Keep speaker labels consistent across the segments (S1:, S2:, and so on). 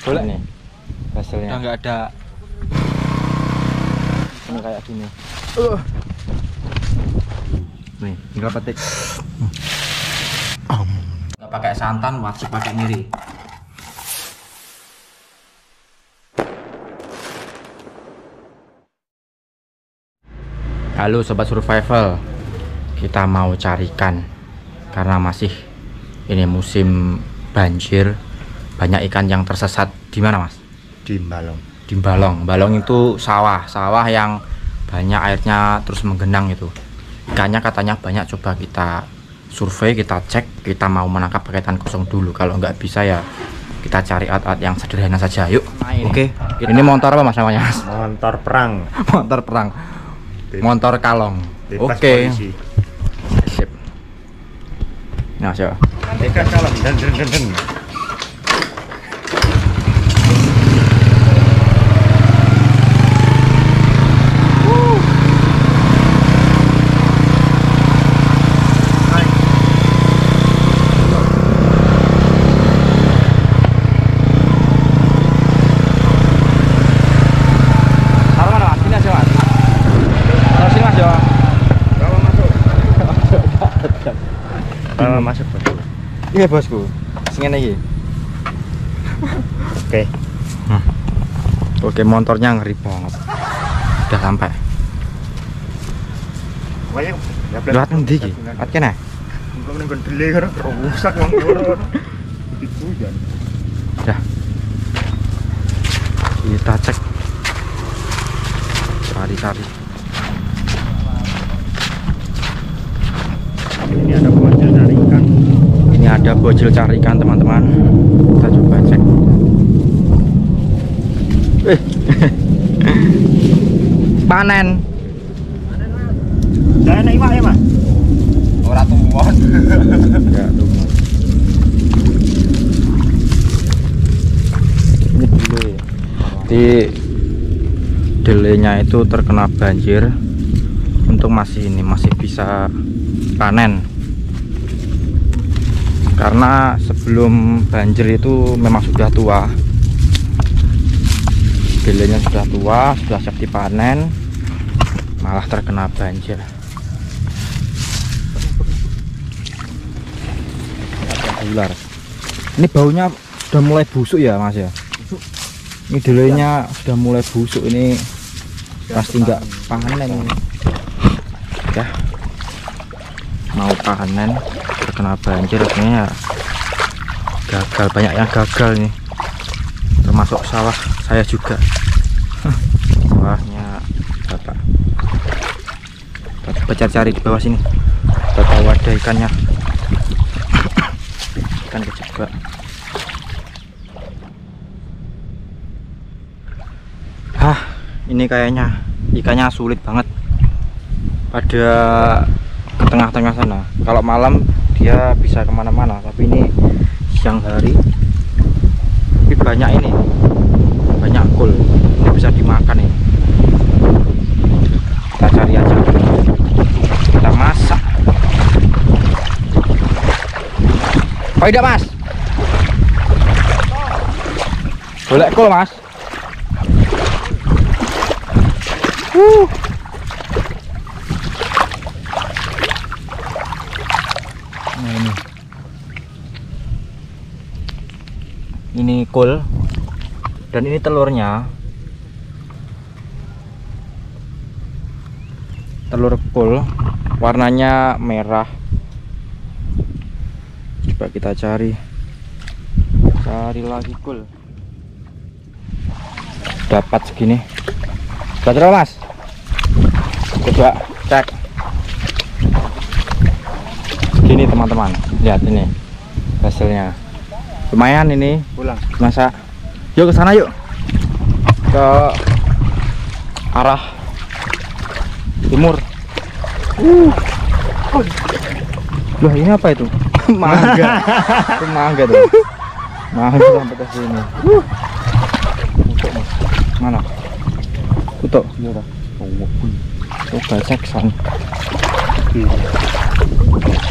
S1: Boleh nih hasilnya.
S2: Udah nggak ada.
S1: Ini kayak gini. Nih, tinggal petik.
S2: Nggak pakai santan, wajib pakai miri. Halo sobat survival, kita mau carikan karena masih ini musim banjir, banyak ikan yang tersesat. Di mana mas?
S1: Di Balong.
S2: Di Balong. Balong itu sawah yang banyak airnya terus menggenang itu. Ikannya katanya banyak. Coba kita survei, kita cek. Kita mau menangkap pakai tangan kosong dulu. Kalau nggak bisa ya kita cari alat-alat yang sederhana saja. Yuk. Oke. Ini motor apa mas namanya?
S1: Motor perang.
S2: Motor perang. Motor kalong. Oke. Sip. Nah, coba.
S1: Ikan kalong dan. Masuk bosku.
S2: Iya bosku. Sing ngene iki.
S1: Oke.
S2: Oke, motornya ngeri banget. Udah sampai. Lewat endi iki? Lewat kene.
S1: Belum ning gede karo rusak wong loro. Hujan.
S2: Udah. Kita cek. Cari-cari.
S1: Ini ada bocil cari ikan.
S2: Ini ada bocil cari ikan teman-teman. Kita coba cek. Panen.
S1: Saya naik iwak ya mas?
S2: Ora tumbuhan. Ya tumbuhan. Ini dele. Di delenya itu terkena banjir. Untung masih bisa panen. Karena sebelum banjir itu memang sudah tua. Delenya sudah tua, sudah siap dipanen, malah terkena banjir. Ada ular. Ini baunya sudah mulai busuk ya mas ya. Ini delenya sudah mulai busuk, ini pasti nggak panen. Ya, mau panen terkena banjir, artinya gagal. Banyak yang gagal nih, termasuk sawah saya juga. Sawahnya bapak. Kita coba cari di bawah sini, kita tahu ada ikannya. Ikan kejebak. Ini kayaknya ikannya sulit banget pada ke tengah-tengah sana. Kalau malam dia bisa kemana-mana, tapi ini siang hari. Tapi banyak ini, banyak kul. Ini bisa dimakan ini. Kita cari aja. Kita masak. Oh tidak mas? Boleh kul mas? Nah ini kul, dan ini telurnya, telur kul warnanya merah. Coba kita cari lagi kul. Dapat segini. Berapa mas? Coba cek. Segini teman-teman, lihat ini hasilnya. Lumayan ini.
S1: Pulang.
S2: Masak. Yuk ke sana yuk. Ke arah timur. Loh ini apa itu? Mangga. Itu mangga tuh. Mangga sampai ke sini. Kutuk mas. Mana? Kutuk. Iya dah. Coba cek sana.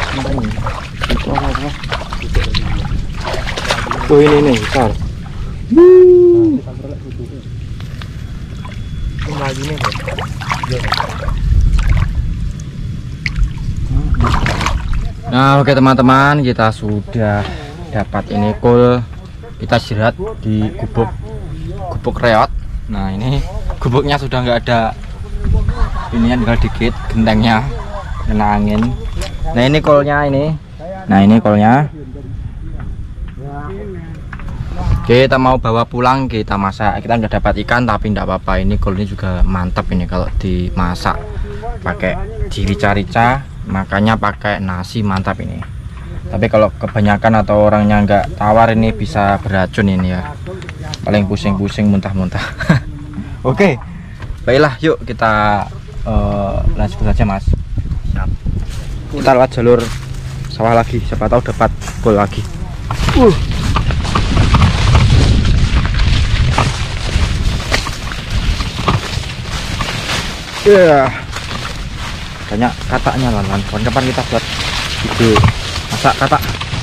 S2: Itu apa? Oh ini besar. Nah, oke teman-teman, kita sudah dapat ini kul. Kita istirahat di gubuk reot. Nah, ini gubuknya sudah nggak ada ini, tinggal dikit gentengnya kena angin. Nah, ini kolnya ini. Nah, ini kolnya. Kita mau bawa pulang, kita masak. Kita nggak dapat ikan tapi nggak apa-apa. Ini kol ini juga mantap ini kalau dimasak pakai dirica-rica, makanya pakai nasi mantap ini. Tapi kalau kebanyakan atau orangnya nggak tawar ini bisa beracun ini ya. Paling pusing-pusing muntah-muntah. Oke, baiklah yuk kita lanjut saja mas. Siap. Kita lewat jalur sawah lagi, siapa tahu dapat kol lagi. Ya, banyak katanya lan. Kapan kita buat video masak kata.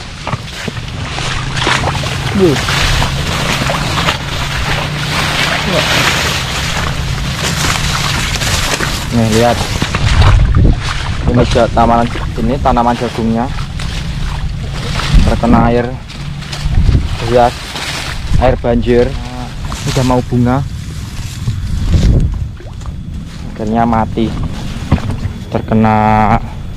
S2: Nih lihat, ini tanaman jagungnya terkena air hias, air banjir. Udah mau bunga, akhirnya mati terkena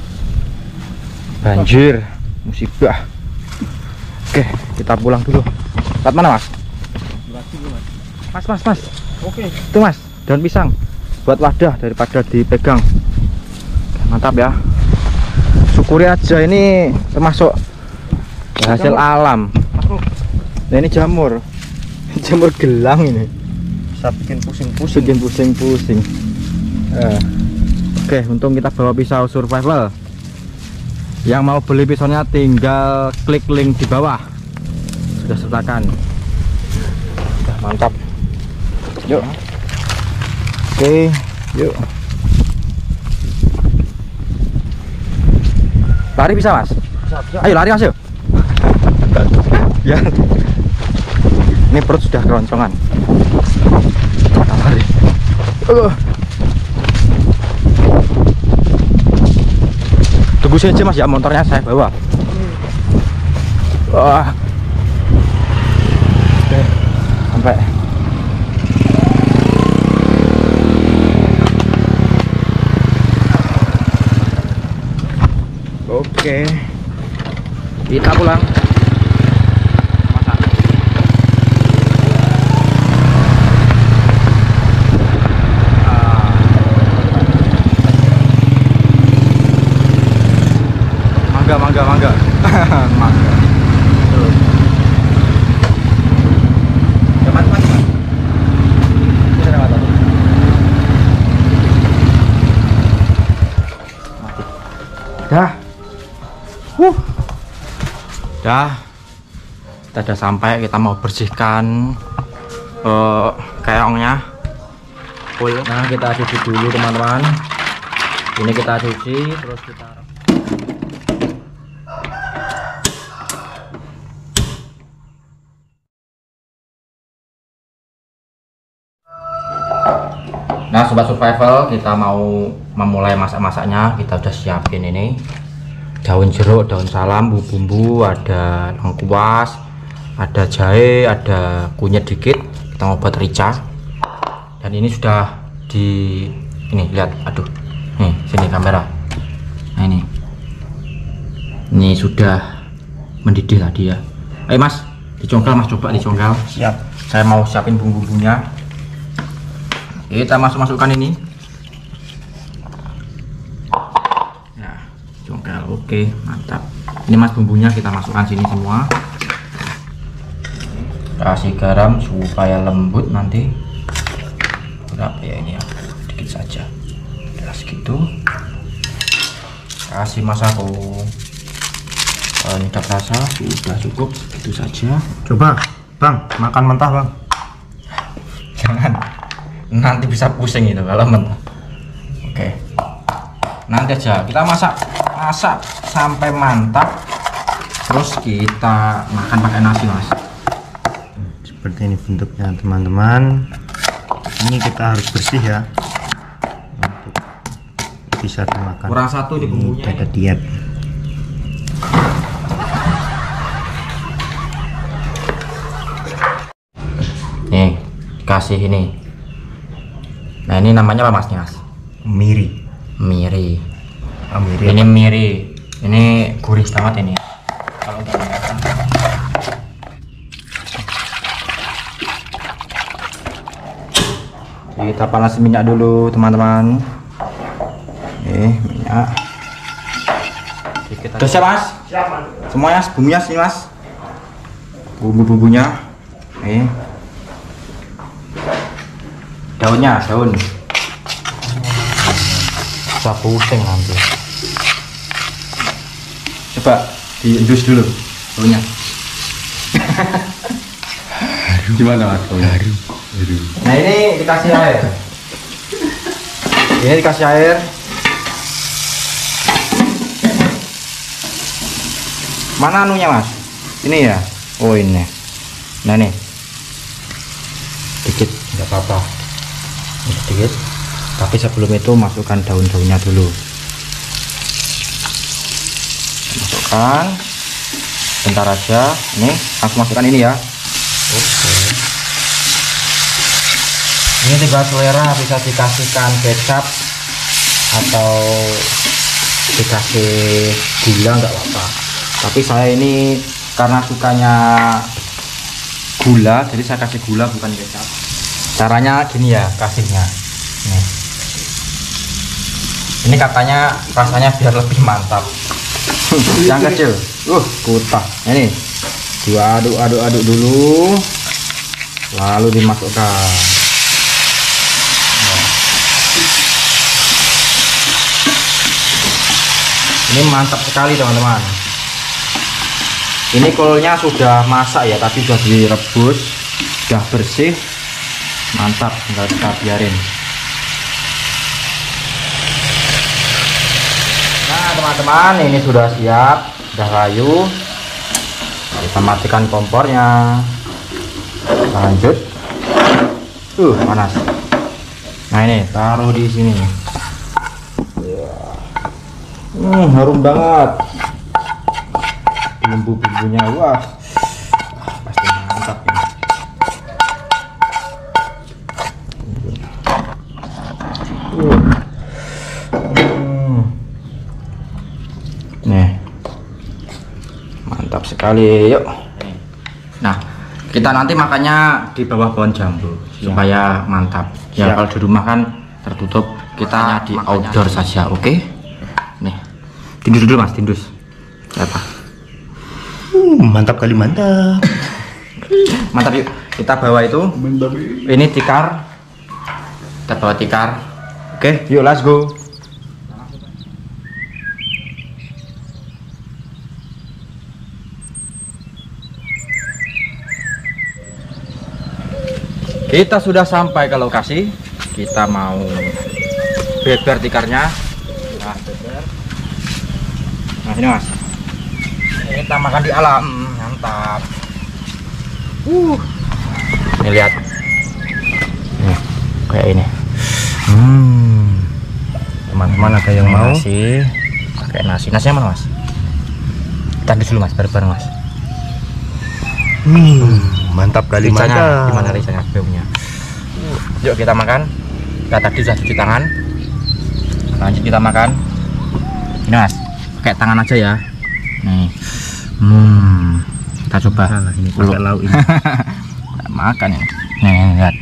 S2: banjir, musibah. Oke, kita pulang dulu. Lewat mana mas? Mas. Oke. Itu mas, daun pisang buat wadah daripada dipegang. Mantap ya. Syukuri aja, ini termasuk hasil alam. Nah ini jamur gelang ini.
S1: Bisa bikin pusing-pusing.
S2: Oke, untung kita bawa pisau survival. Yang mau beli pisaunya tinggal klik link di bawah. Sudah sertakan. Udah mantap. Yuk. Oke, yuk. Lari bisa mas? Bisa. Ayo lari mas yuk. Ya. Ini perut sudah keroncongan. Lari. Tunggu saja mas ya, motornya saya bawa. Wah. Oke, sampai. Oke, kita pulang. Masak. Mangga. Mangga. Teman-teman. Dah. Kita udah sampai, kita mau bersihkan keongnya. Nah, kita cuci dulu teman-teman. Ini kita cuci, terus kita Nah sobat survival, kita mau memulai masak-masaknya. Kita udah siapin ini daun jeruk, daun salam, bumbu, ada lengkuas, ada jahe, ada kunyit dikit. Kita mau buat rica. Dan ini sudah ini lihat, aduh, nih sini kamera. Nah ini sudah mendidih tadi ya. Ayo mas, dicongkel mas, coba dicongkel.
S1: Siap.
S2: Saya mau siapin bumbu-bumbunya. Kita masukkan ini. Nah, congkel, oke, mantap. Ini mas bumbunya kita masukkan sini semua. Kasih garam supaya lembut nanti. Berapa ya ini ya? Sedikit saja. Udah segitu. Kasih masako. Nyedap rasa sudah cukup, itu saja.
S1: Coba, bang, makan mentah bang.
S2: Jangan. Nanti bisa pusing itu kalau mentah. Oke, nanti aja kita masak sampai mantap, terus kita makan pakai nasi mas.
S1: Seperti ini bentuknya teman-teman. Ini kita harus bersih ya untuk bisa dimakan.
S2: Kurang satu di bumbunya.
S1: Ada diet.
S2: Nih, kasih ini. Nah, ini namanya apa Mas?
S1: Miri.
S2: Miri.
S1: Miri.
S2: Ini miri. Ini gurih banget ini. Kalau udah matang. Kita panas minyak dulu, teman-teman. Minyak. Terus ya, Mas?
S1: Siap, Mas.
S2: Semuanya bumbunya sini, Mas. Bumbu-bumbunya. Daunnya, daun. Bisa pusing nanti. Coba diendus dulu daunnya. Gimana Mas? Harum. Nah, ini dikasih air. Ini dikasih air. Mana anunya Mas? Ini ya. Oh ini. Nah nih. Dikit, nggak apa-apa. Sedikit. Tapi sebelum itu masukkan daun-daunnya dulu. Masukkan. Bentar aja. Ini langsung masukkan ini ya. Oke. Ini tinggal selera, bisa dikasihkan kecap atau dikasih gula nggak apa-apa. Tapi saya ini karena sukanya gula, jadi saya kasih gula bukan kecap. Caranya gini ya kasihnya. Nih. Ini katanya rasanya biar lebih mantap. Yang kecil, kutah. Ini diaduk-aduk dulu, lalu dimasukkan. Ini mantap sekali teman-teman. Ini kolnya sudah masak ya, tapi sudah direbus, sudah bersih, mantap. Tinggal kita biarin. Nah teman-teman, ini sudah siap, sudah layu. Kita matikan kompornya. Lanjut. Panas. Nah ini taruh di sini. Harum banget. Bumbu-bumbunya, wah pasti mantap ini. Nih mantap sekali. Yuk, nah kita nanti makannya di bawah pohon jambu supaya mantap ya. Kalau di rumah kan tertutup, kita di outdoor saja. Oke. Nih tindus dulu Mas, tindus apa?
S1: Mantap kali, mantap.
S2: Mantap. Yuk kita bawa itu. Ini tikar, kita bawa tikar. Oke, yuk let's go. Kita sudah sampai ke lokasi. Kita mau beber tikarnya. Nah ini Mas, kita makan di alam, mantap. Ini lihat, nih kayak ini. Teman-teman ada yang mau nasi, pakai nasi. Nasinya mana Mas? Tadi dulu Mas, bareng Mas.
S1: Mantap kali,
S2: Ricanya,
S1: mantap.
S2: gimana ricanya, baunya? Yuk kita makan. Kita tadi sudah cuci tangan. Lanjut kita makan. Ini Mas, pakai tangan aja ya. Nih. Kita coba.
S1: Ini pakai lauk ini.
S2: Makan ya. Nih, lihat.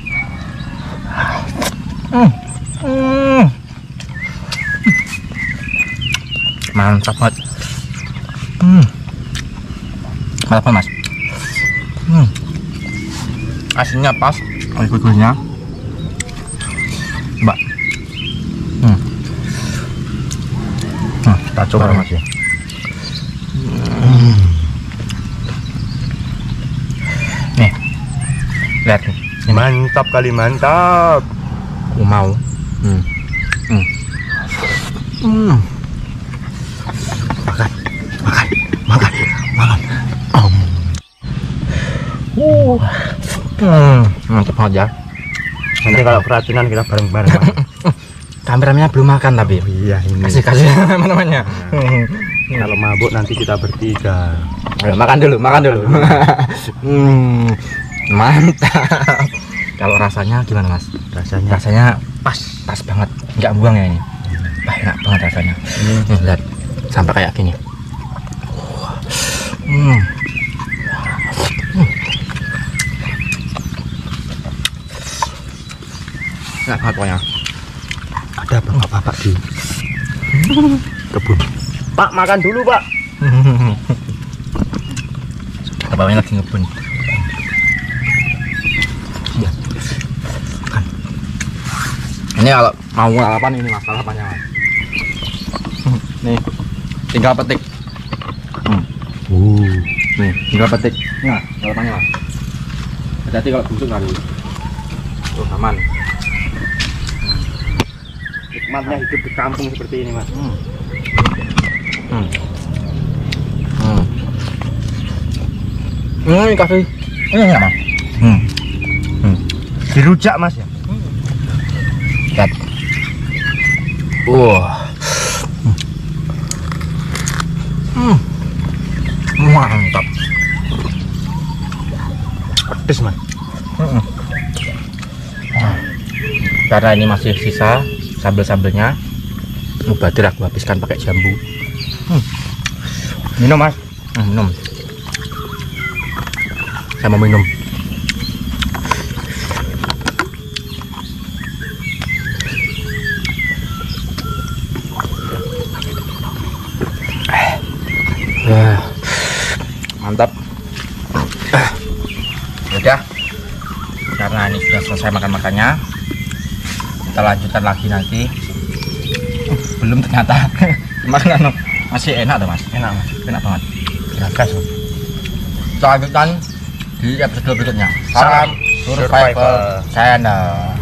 S2: Mantap banget. Mantap banget Mas. Asinnya pas, gurih-gurihnya. Coba. Nah, kita coba Mas ya. Nih, lihat nih.
S1: Mantap kali, mantap.
S2: Aku mau.
S1: Makan.
S2: Mantap banget ya.
S1: Nanti kalau keracunan kita bareng-bareng. Mas.
S2: Kameramennya belum makan tapi.
S1: Iya ini.
S2: Kasih namanya.
S1: Kalau mabuk nanti kita bertiga.
S2: Ayo, makan dulu. Mantap. Kalau rasanya gimana Mas? Rasanya pas banget, nggak buang ya ini. Wah, enak banget rasanya. Nih, lihat sampai kayak gini. Enak banget pokoknya.
S1: Ada bapak-bapak di kebun. Pak makan dulu Pak.
S2: Bapaknya lagi ngebun. Ya. Kan. Ini kalau mau lalapan ini Mas, lalapannya Mas. Nih, tinggal petik. Nih, tinggal petik. Nah, lalapannya Mas. Hati-hati kalau busuk kali. Tuh, aman.
S1: Nikmatnya hidup di kampung seperti ini Mas.
S2: Ini kasih. Ini enggak Mas?
S1: Dirujak Mas ya.
S2: Lihat. Mantap.
S1: Pedes Mas.
S2: Karena ini masih sisa sambel-sambelnya, mubadir aku habiskan pakai jambu.
S1: Minum Mas.
S2: Minum. Saya mau minum. Mantap. Udah, karena ini sudah selesai makan-makannya, kita lanjutkan lagi nanti. Belum ternyata. Makanan masih enak tuh Mas.
S1: Enak Mas.
S2: Enak banget.
S1: Gagas.
S2: Kita lanjutkan di episode berikutnya.
S1: Salam
S2: Survival Channel.